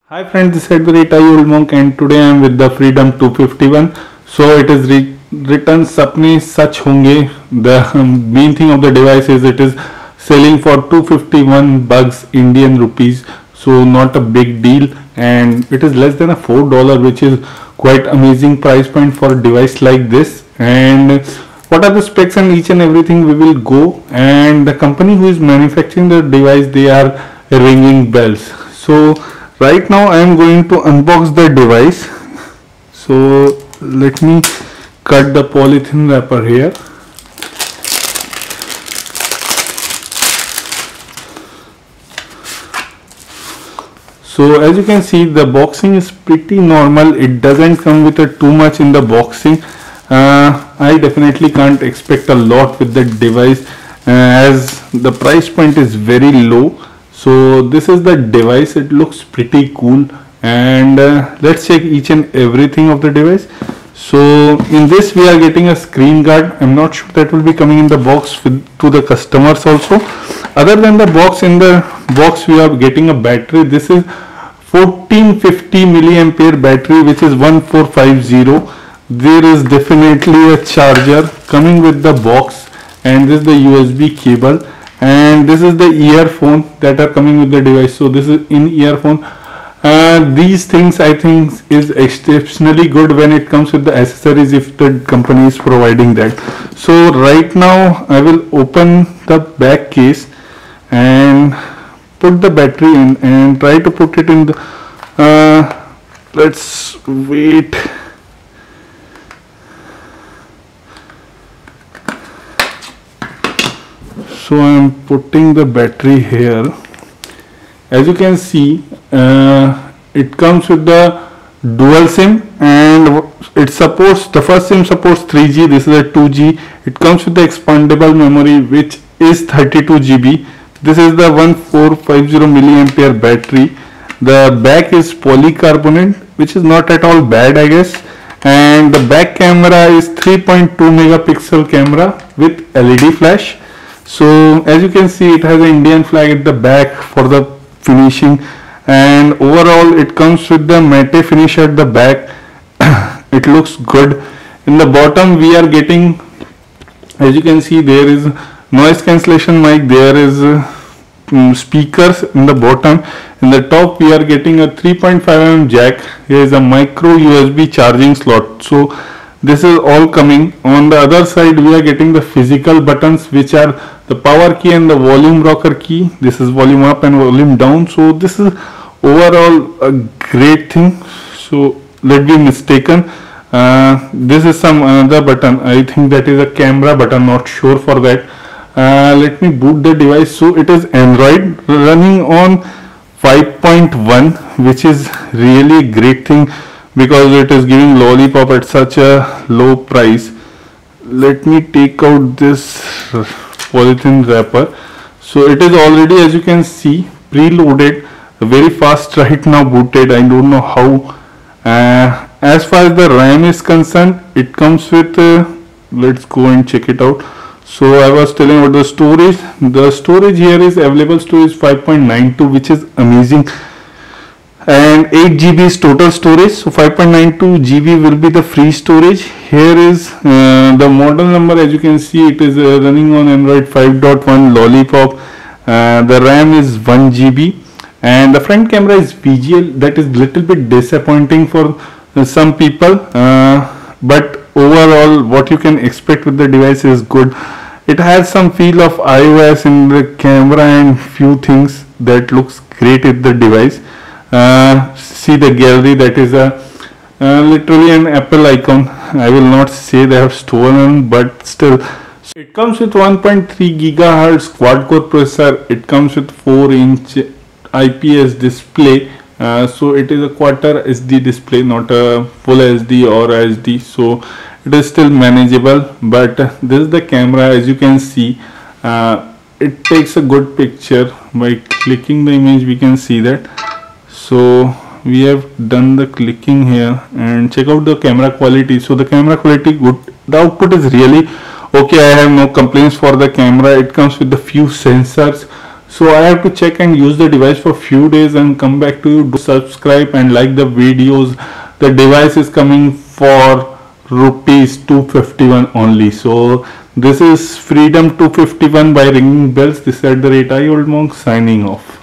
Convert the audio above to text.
Hi friends, this is Edward Old Monk and today I am with the Freedom 251. So it is written sapne sach honge. The main thing of the device is it is selling for 251 bucks Indian rupees. So not a big deal, and it is less than a $4, which is quite amazing price point for a device like this. And what are the specs and each and everything we will go, and the company who is manufacturing the device, they are ringing bells. So right now I am going to unbox the device. So let me cut the polythene wrapper here. So as you can see, the boxing is pretty normal. It doesn't come with too much in the boxing. I definitely can't expect a lot with the device as the price point is very low. So this is the device. It looks pretty cool, and let's check each and everything of the device. So in this we are getting a screen guard. I'm not sure that will be coming in the box to the customers also. Other than the box, in the box we are getting a battery. This is 1450 milliampere battery, which is 1450. There is definitely a charger coming with the box, and this is the USB cable, and this is the earphone that are coming with the device. So this is in earphone. These things I think is exceptionally good when it comes with the accessories, if the company is providing that. So right now I will open the back case and put the battery in and try to put it in the let's wait. So I am putting the battery here. As you can see, it comes with the dual SIM, and it supports, the first SIM supports 3G, this is a 2G. It comes with the expandable memory, which is 32 GB. This is the 1450 milliampere battery. The back is polycarbonate, which is not at all bad, I guess. And the back camera is 3.2 megapixel camera with LED flash. So as you can see, it has an Indian flag at the back for the finishing, and overall it comes with the matte finish at the back. It looks good. In the bottom we are getting, as you can see, there is noise cancellation mic, there is speakers in the bottom. In the top we are getting a 3.5mm jack. Here is a micro USB charging slot. So this is all coming. On the other side we are getting the physical buttons, which are the power key and the volume rocker key. This is volume up and volume down. So this is overall a great thing. So let's be mistaken. This is some another button. I think that is a camera button, not sure for that. Let me boot the device. So it is Android running on 5.1, which is really a great thing because it is giving Lollipop at such a low price. Let me take out this polythene wrapper. So it is already, as you can see, preloaded, very fast right now booted. I don't know how. As far as the RAM is concerned, it comes with let's go and check it out. So I was telling about the storage. The storage here is available storage 5.92, which is amazing, and 8 GB is total storage. So 5.92 GB will be the free storage. Here is the model number. As you can see, it is running on Android 5.1 Lollipop. The RAM is 1 GB, and the front camera is VGL. That is little bit disappointing for some people, but overall what you can expect with the device is good. It has some feel of iOS in the camera and few things that looks great with the device. See the gallery, that is a literally an Apple icon. I will not say they have stolen, but still. So it comes with 1.3 gigahertz quad core processor. It comes with 4-inch IPS display. So it is a quarter SD display, not a full SD or SD. So it is still manageable, but this is the camera. As you can see, it takes a good picture. By clicking the image we can see that. So we have done the clicking here, and check out the camera quality. So the camera quality good, the output is really okay. I have no complaints for the camera. It comes with the few sensors. So I have to check and use the device for few days and come back to you. Do subscribe and like the videos. The device is coming for rupees 251 only. So this is Freedom 251 by Ringing Bells. This is @IOldMonk signing off.